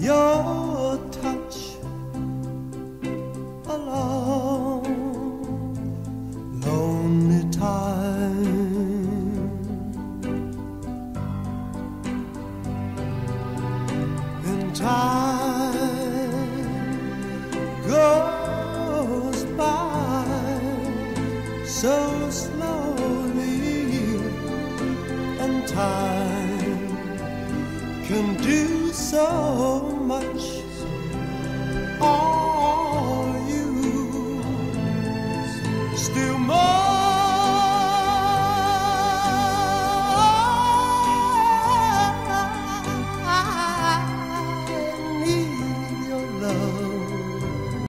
your touch a long, lonely time. And time goes by so slowly, and time can do so